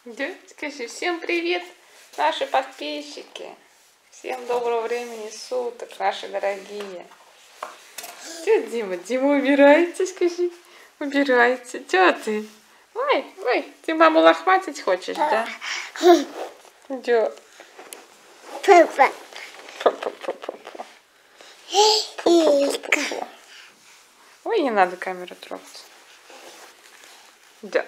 Да? Скажи всем привет, наши подписчики. Всем доброго времени суток, наши дорогие. Че, Дима? Дима, убирается, скажи. Убирается. Че ты? Ой, ты маму лохматить хочешь, да? Че? Папа. Ой, не надо камеру трогать. Да.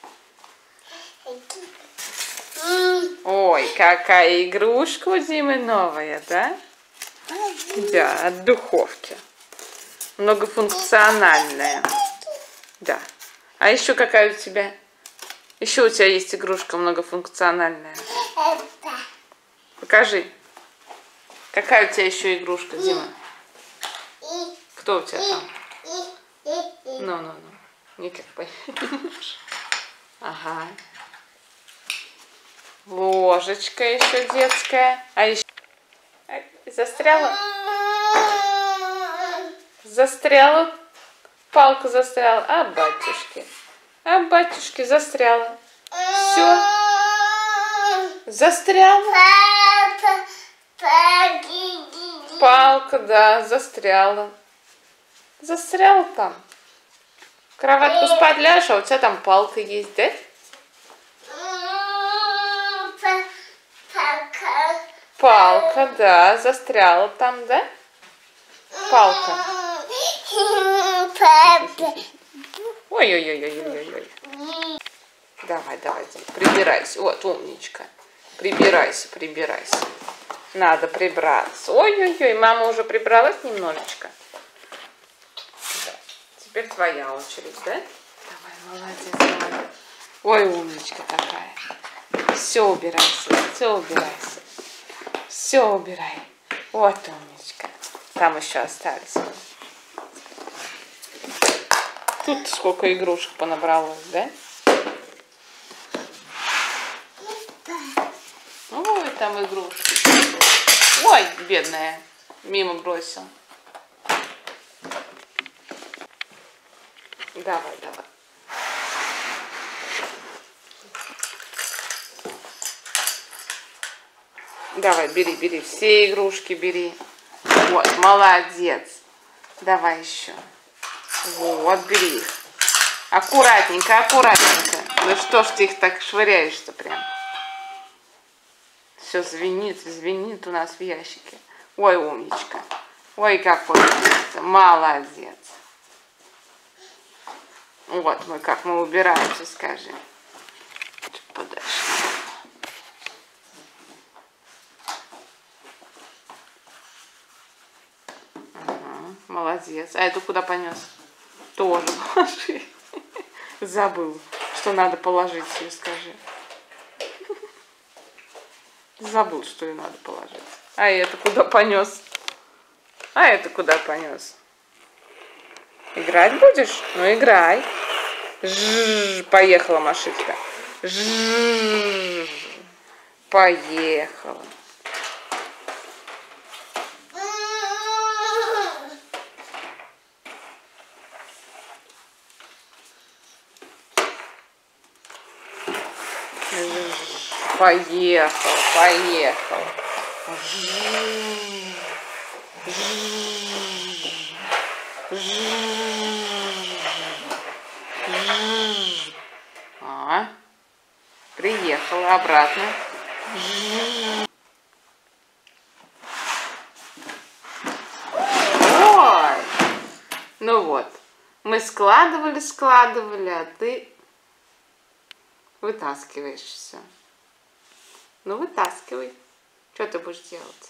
Ой, какая игрушка у Димы новая, да? Да, от духовки. Многофункциональная. Да. А еще какая у тебя? Еще у тебя есть игрушка многофункциональная. Покажи. Какая у тебя еще игрушка, Дима? Кто у тебя там? Ну. Никак поймешь. Ага. Ложечка еще детская. А еще... Застряла? Застряла. Палка застряла. А батюшки, застряла. Все. Застряла. Палка, да, застряла. Застряла там. В кроватку спать ляжешь, а у тебя там палка есть, да? Палка, да, застряла там, да? Палка. Ой. Давай, прибирайся. Вот, умничка. Прибирайся. Надо прибраться. Ой, мама уже прибралась немножечко. Да. Теперь твоя очередь, да? Давай, молодец. Ой, умничка какая. Все убирайся. Все убирай. Вот умничка. Там еще остались. Тут сколько игрушек понабралось, да? Ой, там игрушки. Ой, бедная. Мимо бросил. Давай. Давай, бери. Все игрушки бери. Вот, молодец. Давай еще. Вот, бери их. Аккуратненько. Ну что ж ты их так швыряешь-то прям? Все звенит у нас в ящике. Ой, умничка. Ой, какой молодец. Вот как мы убираемся, скажи. Чуть подальше. Молодец. А это куда понес? Тоже положи. Забыл, что надо положить ее, скажи. Забыл, что ее надо положить. А это куда понес? Играть будешь? Ну, играй. Поехала машинка. Поехала. Поехала. Приехала обратно. Ой! Ну вот, мы складывали, а ты вытаскиваешь все. Ну, вытаскивай. Что ты будешь делать?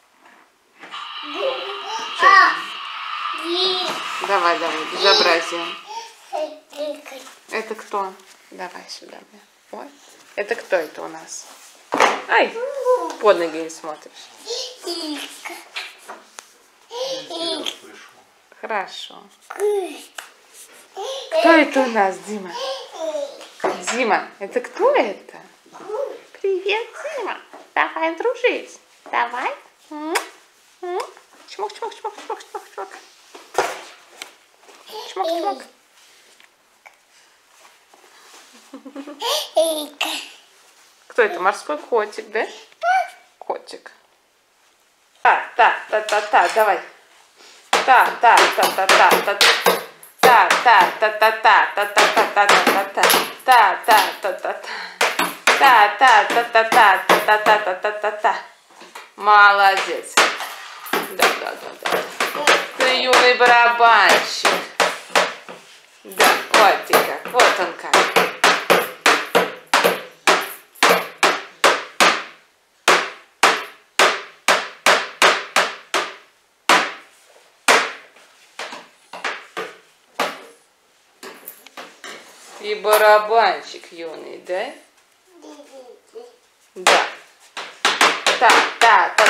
Давай, безобразие. Это кто? Давай сюда. Ой, это кто это у нас? Ай, под ноги не смотришь. Хорошо. Кто это у нас, Дима? Дима, это кто это? Привет, Дима. Давай дружить. Давай. Чмок. Чмок. Кто это? Морской котик, да? Котик. Та, давай. Та. Молодец. Да. Ты юный барабанщик. Да, вот ты как. Вот он как. И барабанщик юный, да? Да. Та.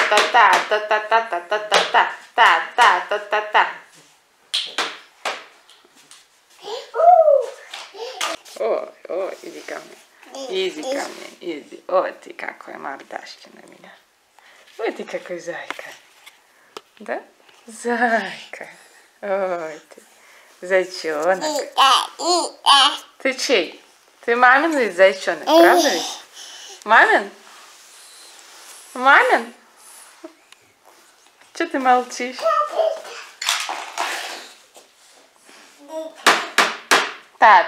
Ой, иди ко мне. Иди. Вот ты какой мордашки на меня. Ой, ты какой зайка. Да? Зайка. Ой ты. Зайчонок. Ты чей? Ты мамин ведь зайчонок, правда ведь? Мамин? Мамин? Че ты молчишь? Та.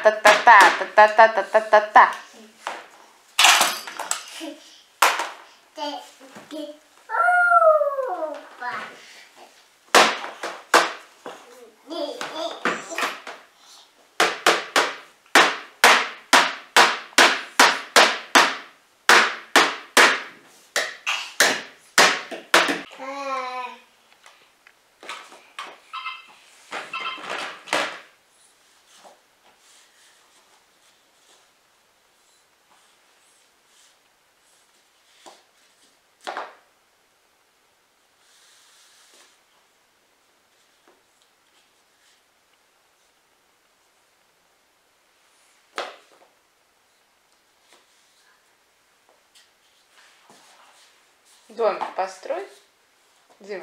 Домик построй, Дима.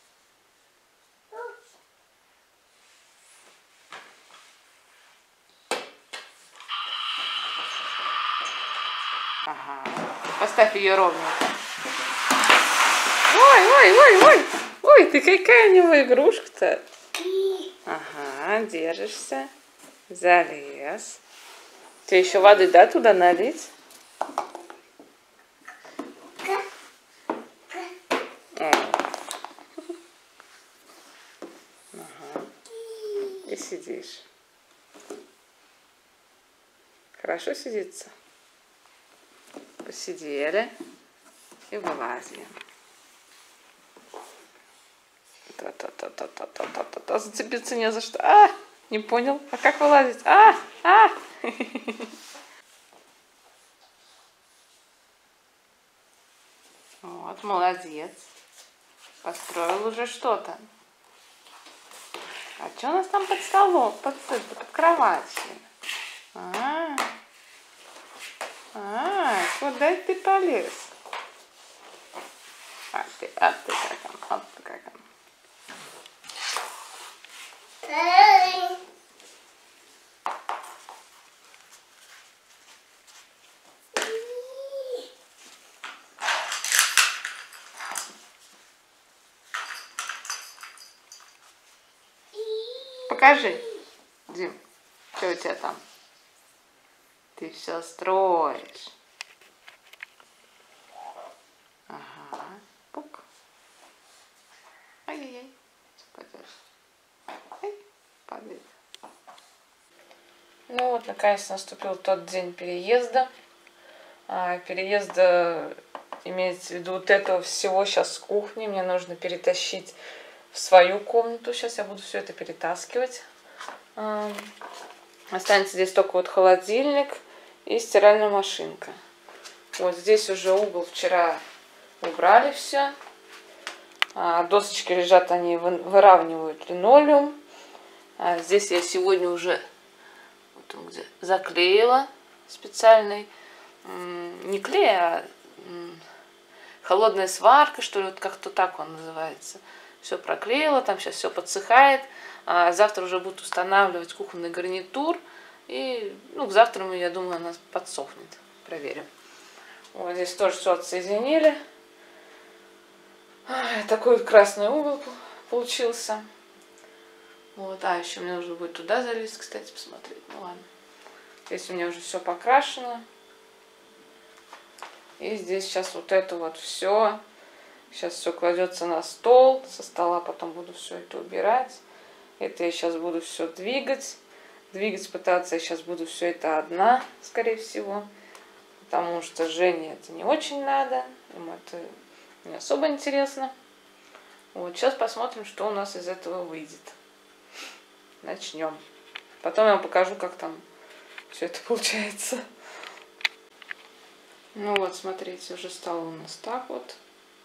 Ага. Поставь ее ровненько. Ой, ты какая у него игрушка-то. Ага, держишься. Залез. Тебе еще воды, да, туда налить? И сидишь. Хорошо сидится? Посидели и вылазим. Зацепиться не за что. Не понял. А как вылазить? Вот, молодец. Построил уже что-то. А что у нас там под столом, под кроватью? Куда ты полез? Ты как он. Покажи, Дим, что у тебя там? Ты все строишь. Ага, пук. Ай-яй-яй, падает. Ну вот, наконец наступил тот день переезда. Переезда имеется в виду вот этого всего сейчас с кухни. Мне нужно перетащить в свою комнату. Сейчас я буду все это перетаскивать. Останется здесь только вот холодильник и стиральная машинка. Вот здесь уже угол вчера убрали все. Досочки лежат, они выравнивают линолеум. Здесь я сегодня уже вот он где, заклеила специальный, не клей, а холодная сварка, что ли, вот как-то так он называется. Все проклеила, там сейчас все подсыхает. Завтра уже будут устанавливать кухонный гарнитур. И к завтра, я думаю, она подсохнет. Проверим. Вот здесь тоже все отсоединили. Такой вот красный угол получился. Вот, еще мне нужно будет туда залезть, кстати, посмотреть. Ну ладно. Здесь у меня уже все покрашено. И здесь сейчас вот это вот все. Сейчас все кладется на стол. Со стола потом буду все это убирать. Это я сейчас буду все двигать. Двигать пытаться я сейчас буду все это одна, скорее всего. Потому что Жене это не очень надо. Ему это не особо интересно. Вот, сейчас посмотрим, что у нас из этого выйдет. Начнем. Потом я вам покажу, как там все это получается. Ну вот, смотрите, уже стало у нас так вот.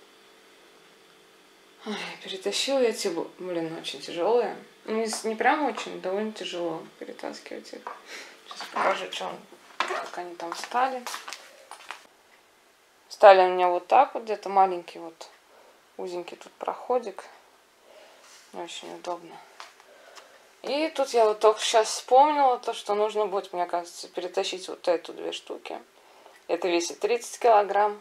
Перетащила я эти, блин, очень тяжелые. Не прям очень, довольно тяжело перетаскивать их. Сейчас покажу, как они там встали. Стали у меня вот так вот, где-то маленький вот узенький тут проходик. Не очень удобно. И тут я вот только сейчас вспомнила то, что нужно будет, мне кажется, перетащить вот эту 2 штуки. Это весит 30 килограмм.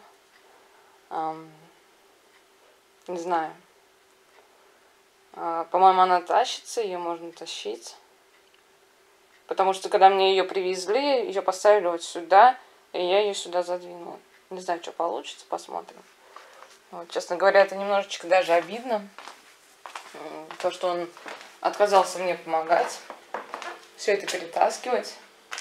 Не знаю. По-моему, она тащится, ее можно тащить. Потому что когда мне ее привезли, ее поставили вот сюда, и я ее сюда задвинула. Не знаю, что получится, посмотрим. Вот, честно говоря, это немножечко даже обидно. То, что он отказался мне помогать. Все это перетаскивать.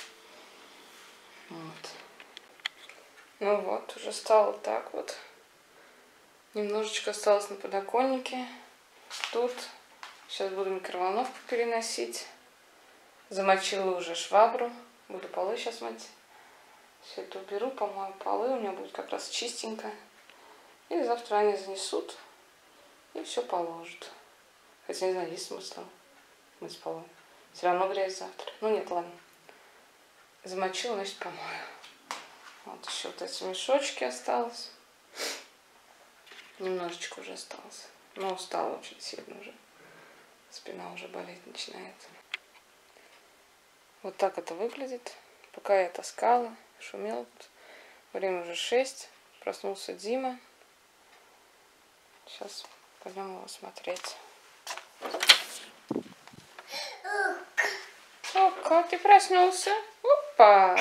Вот. Ну вот, уже стало так вот. Немножечко осталось на подоконнике. Тут. Сейчас буду микроволновку переносить. Замочила уже швабру. Буду полы сейчас мыть. Все это уберу, помою полы. У меня будет как раз чистенько. И завтра они занесут. И все положат. Хотя не знаю, есть смысл мыть полы. Все равно грязь завтра. Ну нет, ладно. Замочила, значит, помою. Вот еще вот эти мешочки осталось. Немножечко уже осталось. Но устала очень сильно уже. Спина уже болеть начинает. Вот так это выглядит. Пока я таскала, шумела. Время уже 6. Проснулся Дима. Сейчас пойдем его смотреть. Ока, ты проснулся? Опа!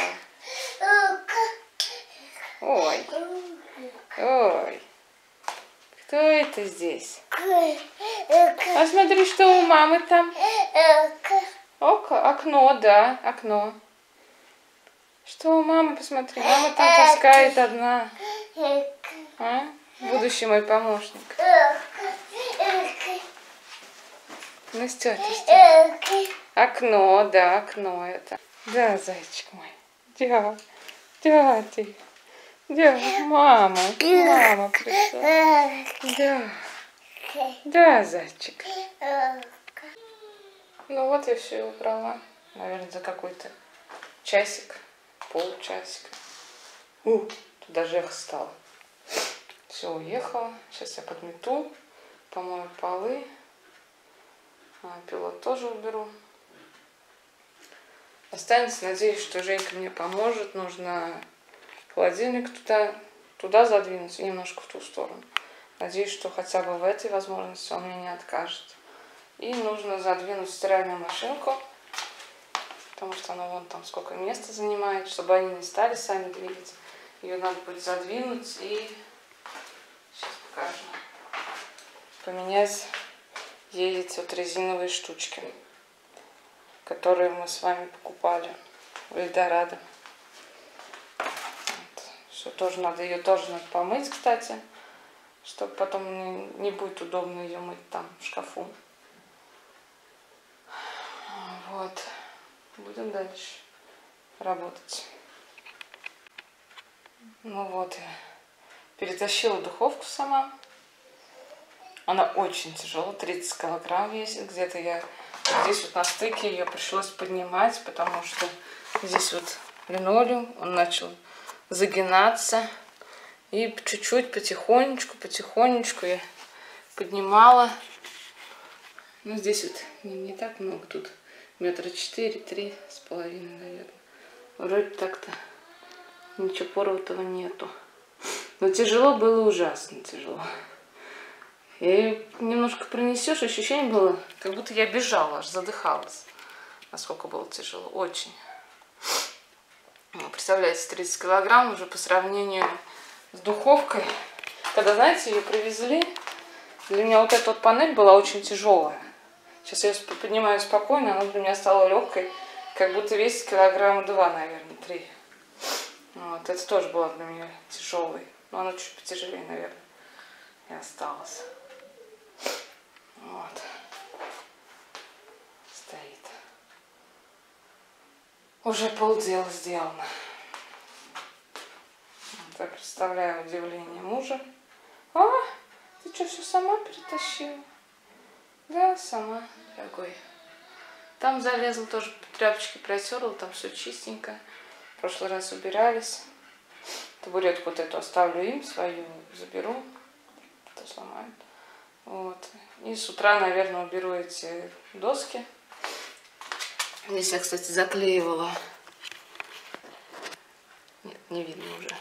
Ой. Ой. Кто это здесь? А смотри, что у мамы там. Око, окно, да, окно. Что у мамы, посмотри. Мама там таскает одна. А? Будущий мой помощник. Ну что ты? Окно, да, окно это. Да, зайчик мой. Да, ты. Да, мама пришла. Да, зайчик. Ну вот я все убрала. Наверное, за какой-то часик, полчасика. Тут даже эхо стало. Все, уехала. Сейчас я подмету, помою полы. Пилот тоже уберу. Останется, надеюсь, что Женька мне поможет. Нужно холодильник туда задвинуть и немножко в ту сторону. Надеюсь, что хотя бы в этой возможности он мне не откажет. И нужно задвинуть стиральную машинку, потому что она вон там сколько места занимает, чтобы они не стали сами двигать. Ее надо будет задвинуть и сейчас покажу. Поменять ей эти вот резиновые штучки, которые мы с вами покупали в Эльдорадо. Вот. Все тоже надо, ее тоже надо помыть, кстати, чтобы потом не будет удобно ее мыть там в шкафу. Вот. Будем дальше работать. Ну вот, я перетащила духовку сама. Она очень тяжелая, 30 килограмм весит. Где-то я здесь вот на стыке ее пришлось поднимать, потому что здесь вот линолеум, он начал загинаться. И чуть-чуть, потихонечку я поднимала. Ну, здесь вот не так много, тут 4, 3,5 метра, наверное. Вроде так-то ничего порватого нету. Но тяжело было, ужасно тяжело. И немножко пронесешь, ощущение было, как будто я бежала, аж задыхалась. Насколько было тяжело, очень. Представляете, 30 килограмм уже по сравнению с духовкой. Когда, знаете, ее привезли, для меня вот эта вот панель была очень тяжелая. Сейчас я ее поднимаю спокойно, она для меня стала легкой, как будто весит килограмма 2, наверное, 3. Вот, это тоже было для меня тяжелой. Но она чуть потяжелее, наверное, и осталась. Вот. Стоит. Уже полдела сделано. Вот, я представляю удивление мужа. А, ты что, все сама перетащила? Да, сама, дорогой. Там залезла, тоже тряпочки протерла, там все чистенько. В прошлый раз убирались. Табуретку вот эту оставлю им, свою заберу. Это сломают. Вот. И с утра, наверное, уберу эти доски. Здесь я, кстати, заклеивала. Нет, не видно уже.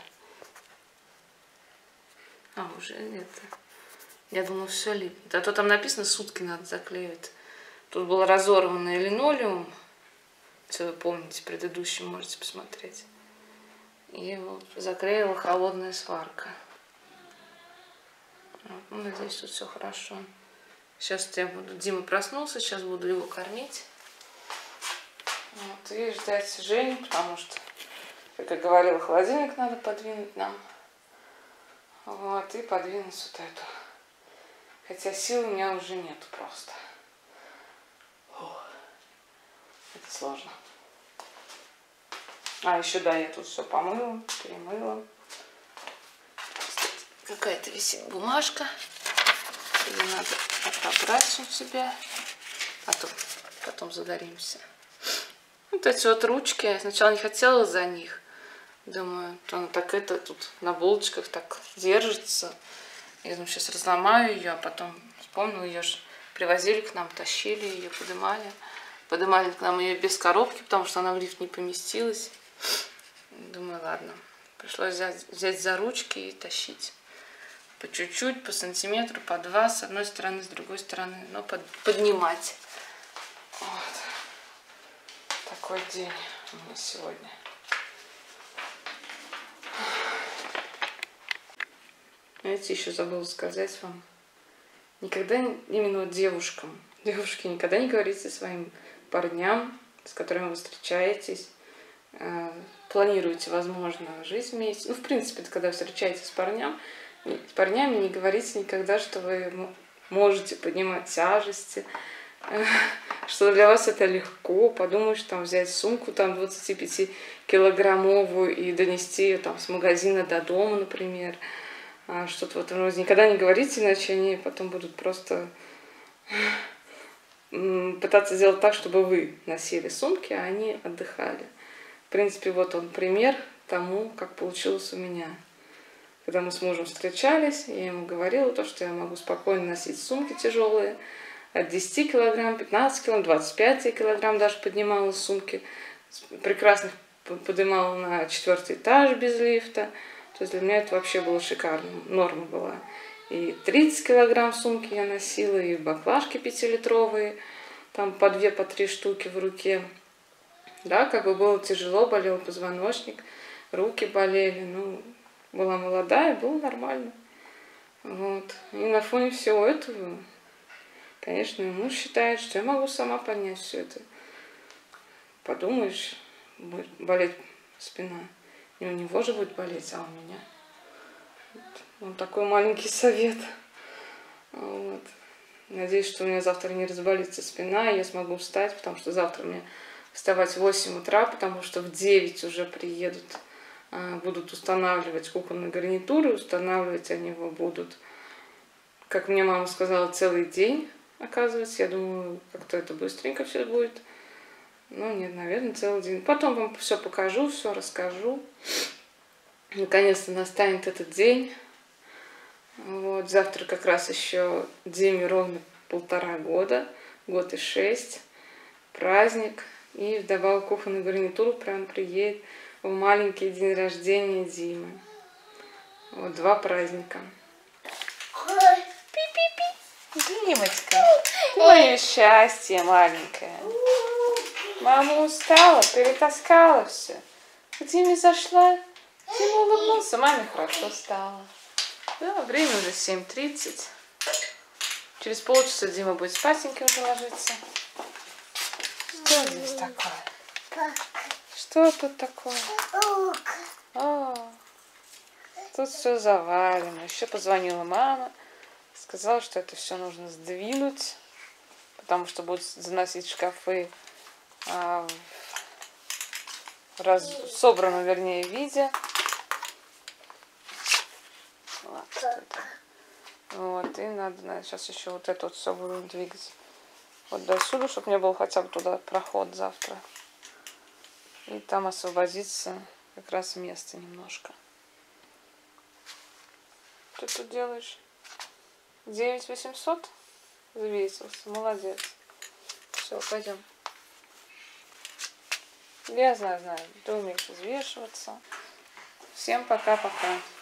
А, уже это. Я думала, все липнет. А то там написано, сутки надо заклеивать. Тут был разорванный линолеум. Если вы помните, предыдущий можете посмотреть. И вот заклеила холодная сварка. Вот, ну, надеюсь, тут все хорошо. Сейчас я буду... Дима проснулся, сейчас буду его кормить. Вот, и ждать Женю, потому что, как я говорила, холодильник надо подвинуть нам. Вот, и подвинуть вот эту. Хотя сил у меня уже нету просто. Это сложно. А, еще да, я тут все помыла, перемыла. Какая-то висит бумажка. Ее надо отобрать у себя. Потом загоримся. Вот эти вот ручки. Я сначала не хотела за них. Думаю, то она так это тут на булочках так держится. Я думаю, сейчас разломаю ее, а потом вспомнила, ее же привозили к нам, тащили ее, поднимали. Поднимали к нам ее без коробки, потому что она в лифт не поместилась. Думаю, ладно. Пришлось взять за ручки и тащить. По чуть-чуть, по сантиметру, по 2, с одной стороны, с другой стороны. Но поднимать. Вот. Такой день у меня сегодня. Знаете, еще забыла сказать вам. Никогда, именно вот девушки, никогда не говорите своим парням, с которыми вы встречаетесь, планируете, возможно, жить вместе. Ну, в принципе, когда вы встречаетесь с парнями, не говорите никогда, что вы можете поднимать тяжести, что для вас это легко. Подумаешь, там взять сумку там 25-килограммовую и донести ее там с магазина до дома, например. Что-то в этом роде. Никогда не говорите, иначе они потом будут просто пытаться сделать так, чтобы вы носили сумки, а они отдыхали. В принципе, вот он пример тому, как получилось у меня. Когда мы с мужем встречались, я ему говорила то, что я могу спокойно носить сумки тяжелые, от 10 килограмм, 15 килограмм, 25 килограмм даже поднимала сумки. Прекрасно поднимала на 4-й этаж без лифта. То есть для меня это вообще было шикарно, норма была. И 30 килограмм сумки я носила, и баклажки 5-литровые, там по 2, по 3 штуки в руке. Да, как бы было тяжело, болел позвоночник, руки болели. Ну, была молодая, было нормально. Вот. И на фоне всего этого, конечно, муж считает, что я могу сама поднять все это. Подумаешь, будет болеть спина. И у него же будет болеть, а у меня. Вот такой маленький совет. Вот. Надеюсь, что у меня завтра не разболится спина, и я смогу встать, потому что завтра мне вставать в 8 утра, потому что в 9 уже приедут, будут устанавливать кухонные гарнитуры, устанавливать они его будут, как мне мама сказала, целый день, оказывается. Я думаю, как-то это быстренько все будет. Ну, нет, наверное, целый день. Потом вам все покажу, все расскажу. Наконец-то настанет этот день. Вот, завтра как раз еще Диме ровно 1,5 года, 1 год и 6 месяцев, праздник. И вдобавок кухонную гарнитуру прям приедет в маленький день рождения Димы. Вот 2 праздника. Пи-пи-пи. Димочка, ты мое счастье маленькое. Мама устала, перетаскала все. К Диме зашла, Дима улыбнулся, маме хорошо стало. Да, время уже 7:30. Через полчаса Дима будет спасеньки уже ложиться. Что здесь такое? Что тут такое? О, тут все завалено. Еще позвонила мама. Сказала, что это все нужно сдвинуть. Потому что будут заносить шкафы в собранном, вернее, виде. Вот, и надо, наверное, сейчас еще вот это вот все будем двигать. Вот до сюда, чтобы не был хотя бы туда проход завтра. И там освободится как раз место немножко. Что ты тут делаешь? 9800? Взвесился. Молодец. Все, пойдем. Я знаю, ты умеешь взвешиваться. Всем пока-пока.